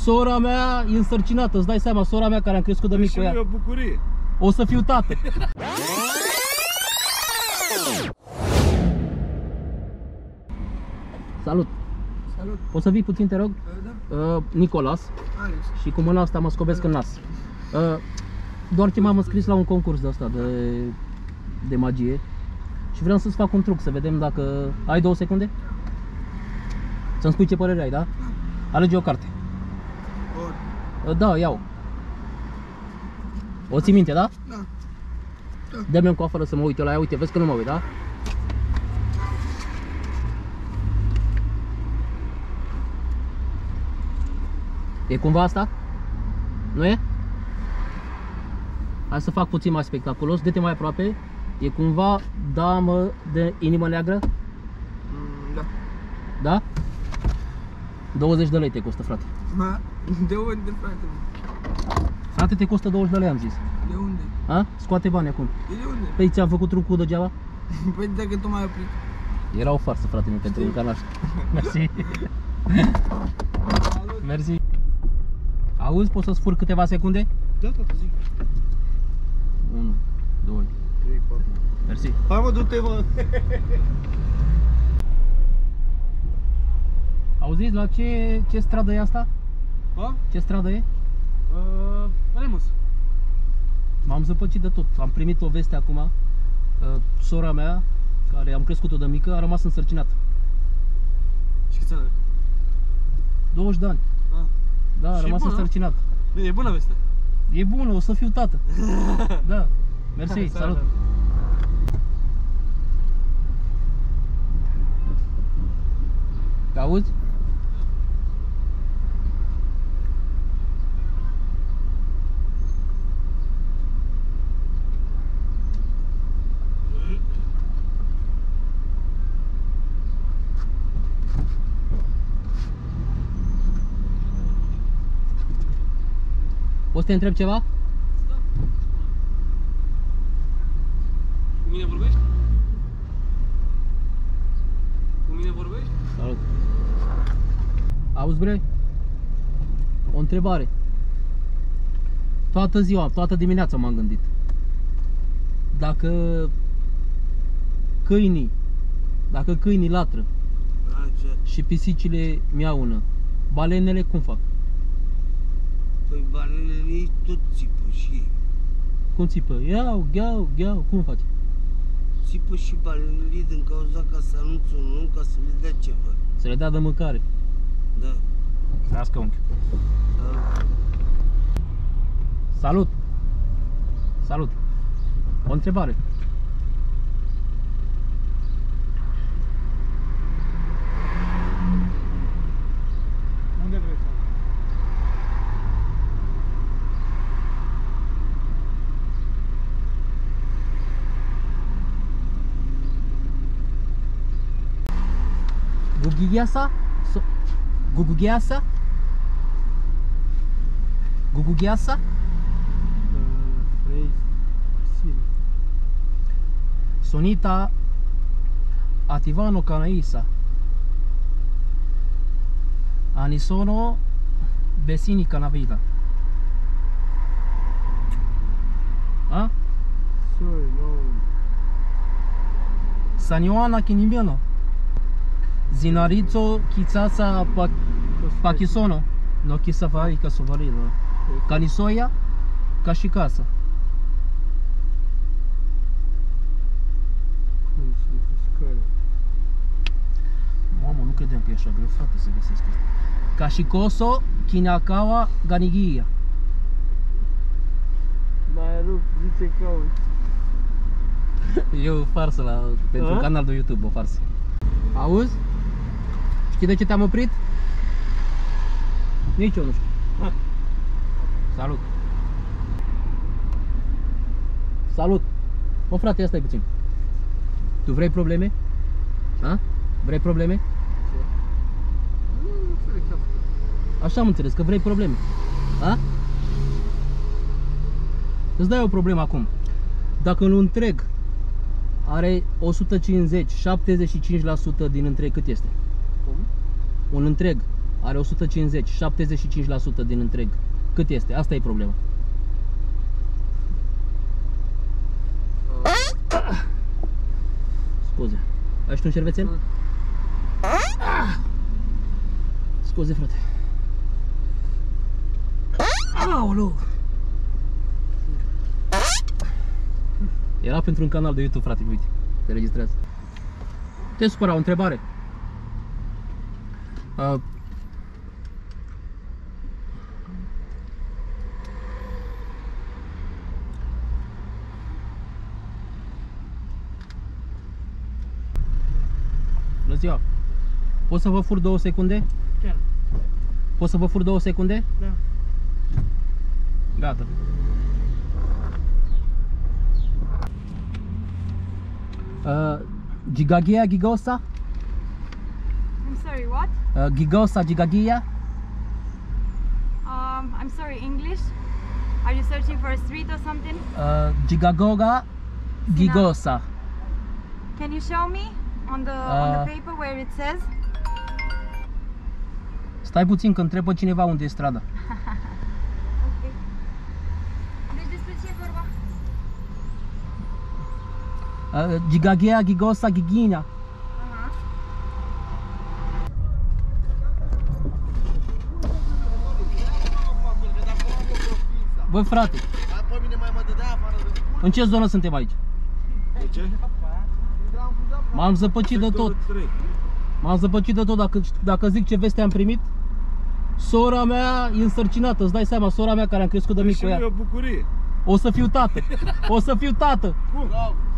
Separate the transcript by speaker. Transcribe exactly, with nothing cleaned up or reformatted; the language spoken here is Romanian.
Speaker 1: Sora mea e însărcinată, îți dai seama, sora mea care am crescut de mic cu ea.
Speaker 2: E o bucurie.
Speaker 1: O să fiu tată. Salut.
Speaker 2: Salut.
Speaker 1: Poți să vii puțin, te rog?
Speaker 2: Da.
Speaker 1: Uh, Nicolas.
Speaker 2: Alex.
Speaker 1: Și cu mâna asta mă scobesc în nas. Uh, doar ce m-am înscris la un concurs de asta de, de magie. Și vreau să-ți fac un truc, să vedem dacă... Ai două secunde? Să-mi spui ce părere ai, da? Alege o carte.
Speaker 2: Or.
Speaker 1: Da, iau. O ții minte, da?
Speaker 2: Da. Da.
Speaker 1: Dă-mi încă afară să mă uit eu la ea, uite, vezi că nu mă uit, da? E cumva asta? Nu e? Hai să fac puțin mai spectaculos, dă-te mai aproape. E cumva damă de inimă neagră?
Speaker 2: Mm, da.
Speaker 1: Da? douăzeci de lei te costă, frate.
Speaker 2: Ma, de unde, frate?
Speaker 1: Frate, te costă douăzeci de lei, am zis.
Speaker 2: De unde?
Speaker 1: A? Scoate bani acum.
Speaker 2: E de unde?
Speaker 1: Păi ți-am făcut trucul degeaba?
Speaker 2: Păi dacă tu m-ai oprit.
Speaker 1: Era o farsă, frate, nu pentru un canal. Mersi. Mersi. Auzi, poți să spur câteva secunde?
Speaker 2: Da, tata, zic.
Speaker 1: unu, doi,
Speaker 2: trei, patru.
Speaker 1: Mersi.
Speaker 2: Hai mă, du-te, mă.
Speaker 1: Auziți, la ce, ce stradă e asta?
Speaker 2: Ha?
Speaker 1: Ce stradă e?
Speaker 2: Uh, Remus.
Speaker 1: M-am zăpăcit de tot. Am primit o veste acum. Uh, sora mea, care am crescut-o de mică, a rămas însărcinată.
Speaker 2: Și câți ani are?
Speaker 1: douăzeci de ani.
Speaker 2: Ah.
Speaker 1: Da, a
Speaker 2: Și e
Speaker 1: rămas
Speaker 2: bună?
Speaker 1: însărcinată.
Speaker 2: Bine, e bună veste.
Speaker 1: E bună, o să fiu tată. Da. Mersi, salut. Auzi? Poți să te întreb ceva?
Speaker 2: Da. Cu mine vorbești? Cu mine vorbești?
Speaker 1: Salut. Auzi, bre? O întrebare. Toată ziua, toată dimineața m-am gândit. Dacă câinii, dacă câinii latră și pisicile miaună, balenele cum fac?
Speaker 3: Păi balenele tot țipă și ei.
Speaker 1: Cum țipă? Iau, gheau, gheau, cum faci?
Speaker 3: Țipă și balenele din cauza ca să anunțe un om, ca să le dea ceva.
Speaker 1: Să le dea de mâncare.
Speaker 3: Da.
Speaker 1: Trească, unchi.
Speaker 3: Salut.
Speaker 1: Salut! Salut! O întrebare.
Speaker 2: Unde vrei să?
Speaker 1: Gugughiasa? So Gugughiasa? Gugughiasa?
Speaker 2: Vrei sim.
Speaker 1: Sonita Ativano Canaisa. Anisono Besini Canavila. A?
Speaker 2: Sorry, no.
Speaker 1: Sanioana Kinimbiano. Zinarizo Kitsasa pa Pakisono. No Kisafari Kasovarilo. Canisoia ca și casa. Mamă, nu credeam că e așa greu, frate, să găsesc asta. Kashikoso Kinakawa Ganigia.
Speaker 2: Mai rup, zice că
Speaker 1: E o farsă la, pentru un canal de YouTube, o farsă. Auzi? Știi de ce te-am oprit? Nici eu nu știu. Salut! Salut! Mă, frate, ia stai puțin. Tu vrei probleme? A? Vrei probleme?
Speaker 2: nu înțeleg ce am făcut.
Speaker 1: Așa am înțeles, că vrei probleme. A? Îți dai o problemă acum. Dacă un întreg are o sută cincizeci, șaptezeci și cinci la sută din întreg, cât este?
Speaker 2: Cum?
Speaker 1: Un întreg are o sută cincizeci, șaptezeci și cinci la sută din întreg. Cât este? Asta e problema. Scuze. Ai și tu un șervețel? Scuze, frate. Aoleu! Era pentru un canal de YouTube, frate, uite. Se registrează. Te supăra, o întrebare. Uh, Bună ziua! Pot să vă fur două secunde?
Speaker 2: Chiar.
Speaker 1: Pot să vă fur două secunde?
Speaker 2: Da.
Speaker 1: Gata. Uh, Gigagia, Gigosa?
Speaker 4: I'm sorry, what?
Speaker 1: Uh, Gigosa, Gigagia?
Speaker 4: Um, I'm sorry, English? Are you searching for a street or something?
Speaker 1: Uh, Gigagoga, Gigosa.
Speaker 4: Can you show me on the
Speaker 1: Uh.
Speaker 4: on the paper where it says?
Speaker 1: Stai puțin că întrebă cineva unde e strada.
Speaker 4: Ok. Deci despre ce e vorba?
Speaker 1: Uh, Gigagia, Gigosa, Gigina.
Speaker 4: Aha.
Speaker 1: Băi, frate,
Speaker 3: Dar pe mine mai mă dădea afară de cur.
Speaker 1: în ce zonă suntem aici?
Speaker 3: De ce?
Speaker 1: M-am zăpăcit de tot. M-am zăpăcit de tot. Dacă, dacă zic ce veste am primit, sora mea e însărcinată. Îți dai seama, sora mea care am crescut de mic cu ea.
Speaker 3: o bucurie.
Speaker 1: O să fiu tată. O să fiu tată.
Speaker 3: Cum?